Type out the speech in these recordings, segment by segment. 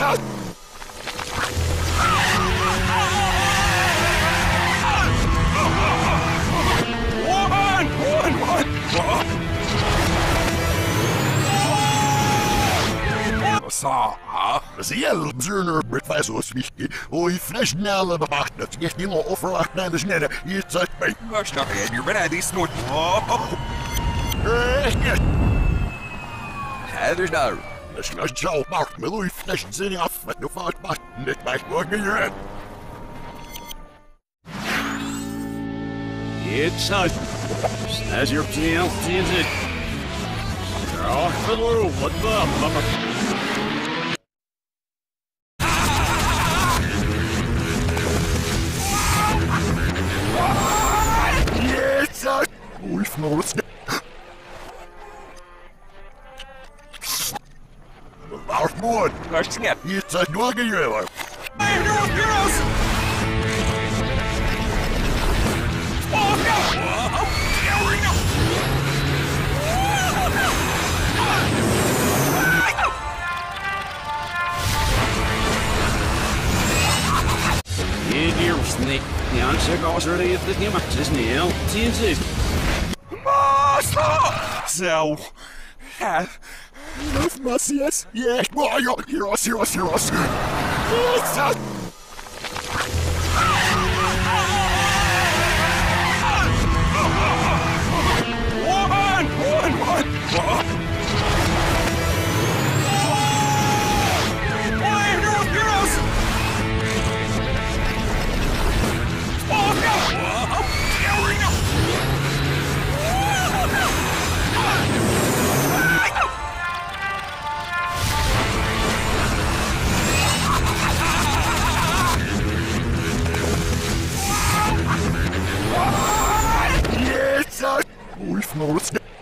Zjelbzurner Britfasos Wiki, oi freshnelle bewacht dat je niet al overlacht naar de snelle. Je zet mij. Maar snap je, je bent die snoot. Heather's nou. Dat is niet zo maakt me oi fresh zin af met de vaart maar net bij morgen je hebt. It's out. As your tail sees it. Oh, hello, what the bummer. We've noticed it. Armored! Waar snap? It's a doggy yellow. Girls! Oh no! Dear snake, the answer goes early if the game is nail. TNC. Zo. Ja. Love Macias. Yes, Mario. Heroes. It's a... We've noticed it.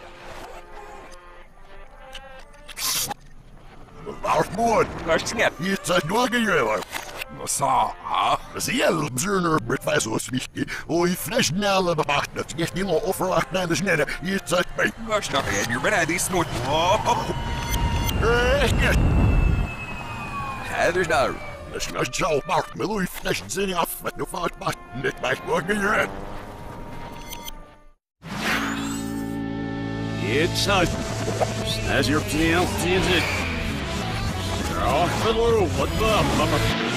Armored! Waar snap? It's a doggy yellow. Zo. Zjelbzurner Britfasos Wiki, oi freshnelle bewacht dat je niet al overlacht naar de snelle. Je zet mij. Waar snap je, je bent die snoot. Heather's nou. Dat is niet zo maakt me oi fresh zin af met de vaart maar net bij morgen je hebt. It's out. As your tail sees it. Oh, hello, what the bummer.